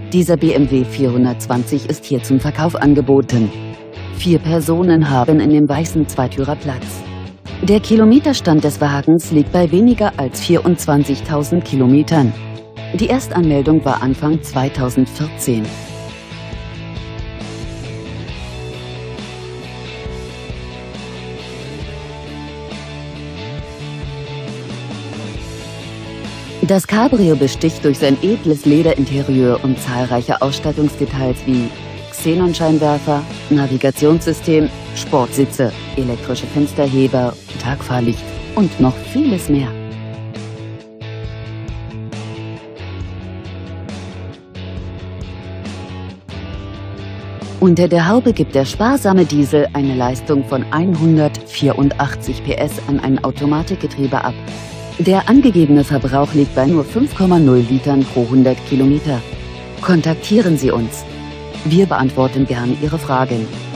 Dieser BMW 420 ist hier zum Verkauf angeboten. 4 Personen haben in dem weißen Zweitürer Platz. Der Kilometerstand des Wagens liegt bei weniger als 24.000 Kilometern. Die Erstanmeldung war Anfang 2014. Das Cabrio besticht durch sein edles Lederinterieur und zahlreiche Ausstattungsdetails wie Xenonscheinwerfer, Navigationssystem, Sportsitze, elektrische Fensterheber, Tagfahrlicht und noch vieles mehr. Unter der Haube gibt der sparsame Diesel eine Leistung von 184 PS an ein Automatikgetriebe ab. Der angegebene Verbrauch liegt bei nur 5,0 Litern pro 100 Kilometer. Kontaktieren Sie uns. Wir beantworten gern Ihre Fragen.